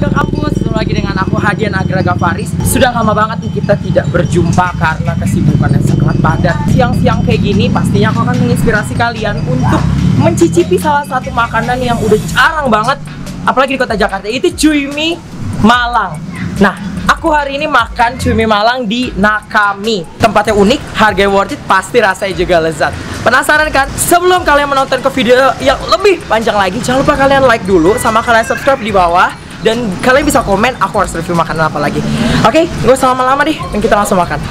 warga kampus, ketemu lagi dengan aku Hadian Agraga Faris. Sudah lama banget nih kita tidak berjumpa karena kesibukan yang sangat padat. Siang-siang kayak gini pastinya aku akan menginspirasi kalian untuk mencicipi salah satu makanan yang udah jarang banget, apalagi di kota Jakarta, itu cui mie Malang. Nah, aku hari ini makan cui mie Malang di Nakami. Tempatnya unik, harganya worth it, pasti rasanya juga lezat. Penasaran kan? Sebelum kalian menonton ke video yang lebih panjang lagi, jangan lupa kalian like dulu, sama kalian subscribe di bawah. Dan kalian bisa komen aku harus review makanan apa lagi. Oke, gak usah lama-lama deh, dan kita langsung makan.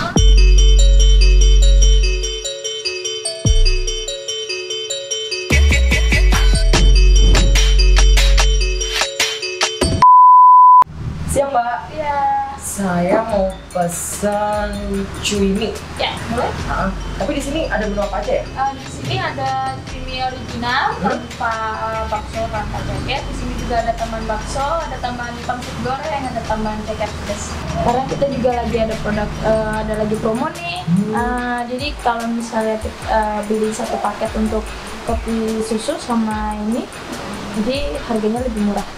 Siang Mbak. Iya. Saya mau pesan cui mie. Ya, boleh. Tapi di sini ada menu apa aja ya? Di sini ada cumi original tanpa bakso tanpa ceket. Di sini juga ada tambahan bakso, ada tambahan pangsit goreng, ada tambahan ceket pedas. Karena kita juga lagi ada produk, ada lagi promo nih. Jadi kalau misalnya beli satu paket untuk kopi susu sama ini, jadi harganya lebih murah.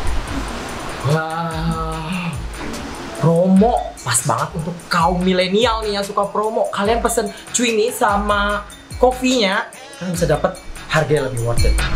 Wah, promo pas banget untuk kaum milenial nih yang suka promo. Kalian pesen cui mie sama kopinya, kalian bisa dapat harga yang lebih worth it.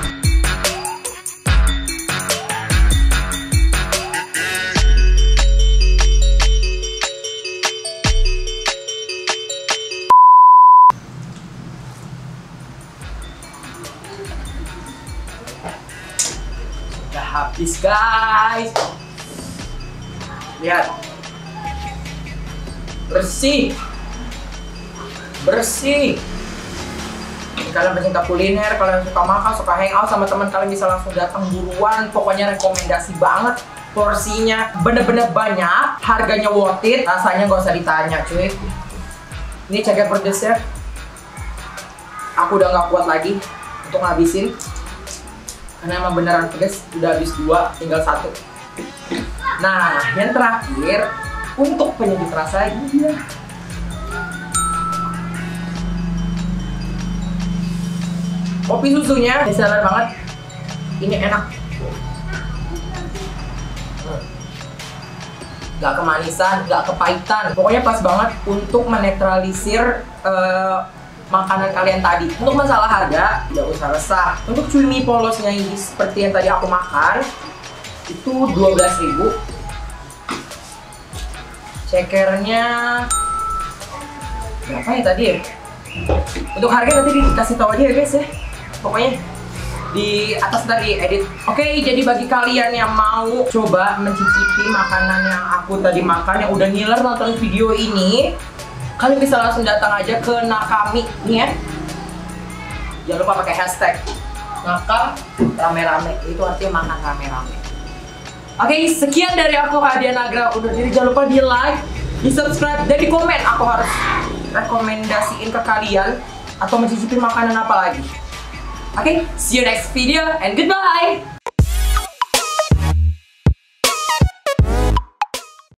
Udah habis guys. Lihat, bersih. Kalian pecinta kuliner, kalian suka makan, suka hangout sama teman, kalian bisa langsung datang buruan. Pokoknya rekomendasi banget. Porsinya bener-bener banyak, harganya worth it, rasanya gak usah ditanya cuy. Ini ceket pedesnya, aku udah gak kuat lagi untuk ngabisin karena emang beneran pedes. Udah habis 2, tinggal 1. Nah, yang terakhir untuk penyedap rasa ini, kopi susunya desainer banget. Ini enak, gak kemanisan, gak kepahitan. Pokoknya pas banget untuk menetralisir makanan kalian tadi. Untuk masalah harga, tidak usah resah. Untuk cui mie polosnya ini seperti yang tadi aku makan, itu 12.000. Cekernya berapa ya tadi ya? Untuk harga nanti dikasih tahu aja ya guys ya. Pokoknya di atas tadi edit. Oke, jadi bagi kalian yang mau coba mencicipi makanan yang aku tadi makan, yang udah ngiler nonton video ini, kalian bisa langsung datang aja ke Nakami nih ya. Jangan lupa pakai hashtag Nakam rame-rame, itu artinya makan rame-rame. Oke, sekian dari aku Hadian Agra undur diri. Jangan lupa di like, di subscribe, dan di komen aku harus rekomendasiin ke kalian atau mencicipi makanan apa lagi. Oke, see you next video and goodbye.